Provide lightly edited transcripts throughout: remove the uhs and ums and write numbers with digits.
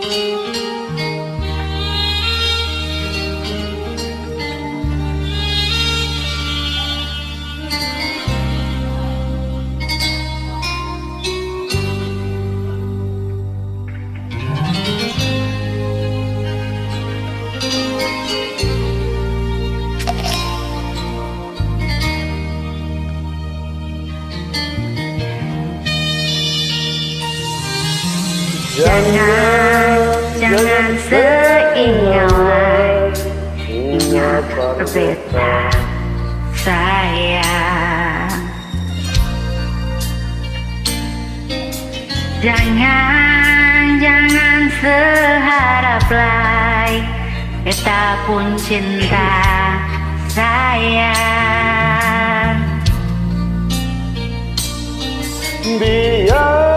Jangan seingat beta sayang. Jangan seharap lai beta pun cinta sayang. Biar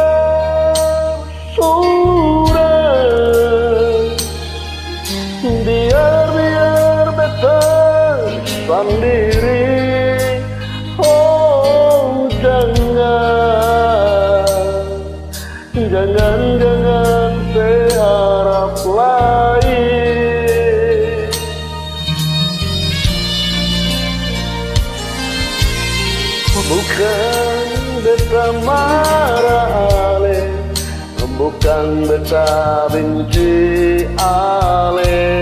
beta sendiri. Oh jangan seharap lain. Bukan beta marah ale, bukan beta benci ale,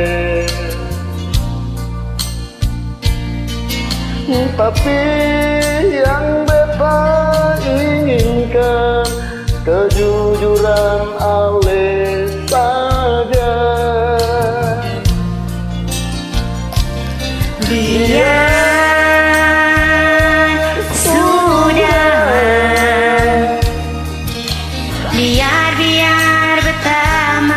tapi yang beta inginkan kejujuran ale saja. Biar sudah, biar beta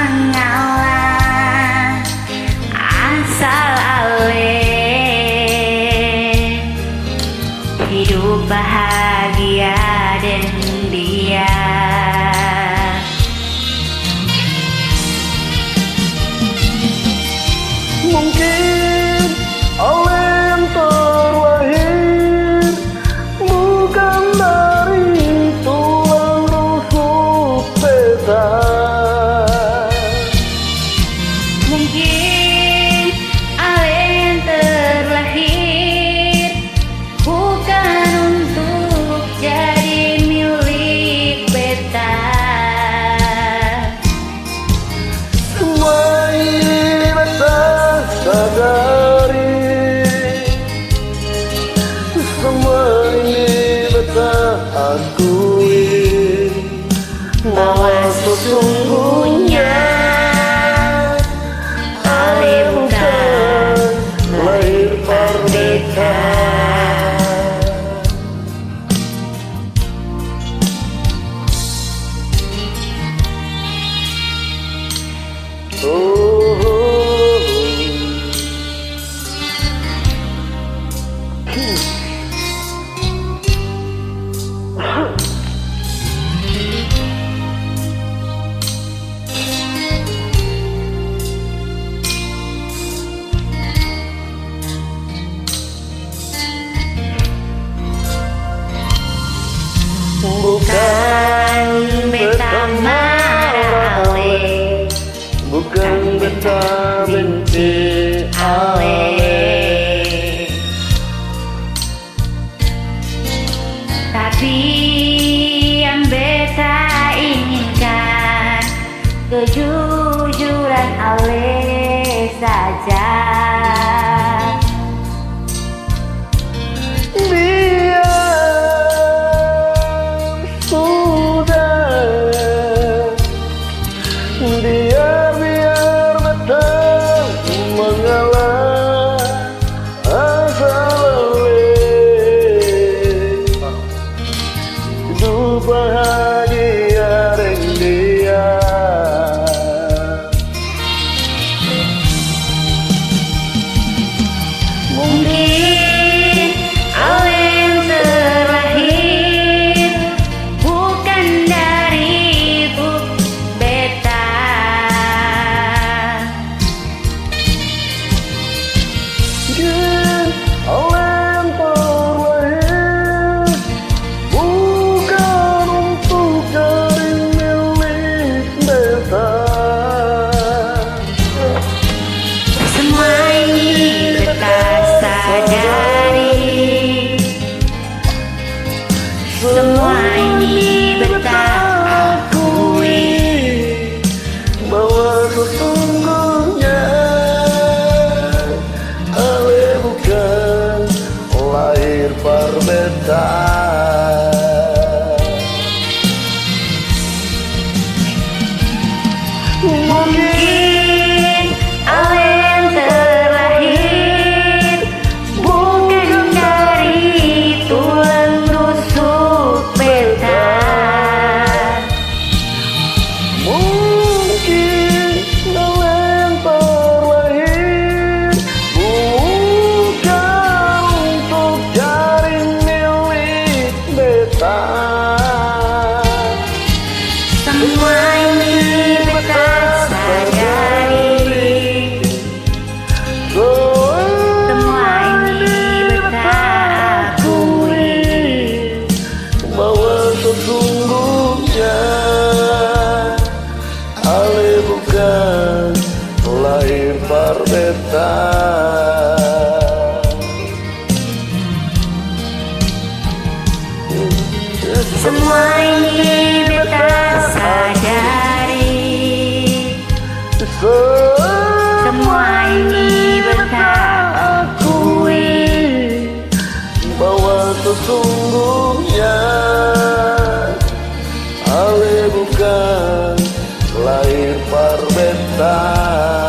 mengalah asal ale hidup bahagia dan dia. Mungkin ale yang terlahir bukan dari tulang rusuk beta. Mungkin ale yang terlahir bukan untuk jadi milik beta. Semua ini beta sadari, semua ini beta akui, bahwa sesungguhnya ale bukan lahir merdeka. Bukan beta marah ale, bukan beta benci ale, tapi yang beta inginkan kejujuran ale saja. Biar beta mengalah asal ale hidup bahagia dengan dia. Mungkin Alen terlahir bukan dari tulang rusuk beta. Mungkin kalian terlahir bukan untuk cari milik beta. Semua ini beta sadari, semua ini beta akui, bahwa sesungguhnya Ale bukan lahir parbeta. semua ini beta sadari, semua ini beta akui, bahwa sesungguhnya Ale bukan lahir parbeta.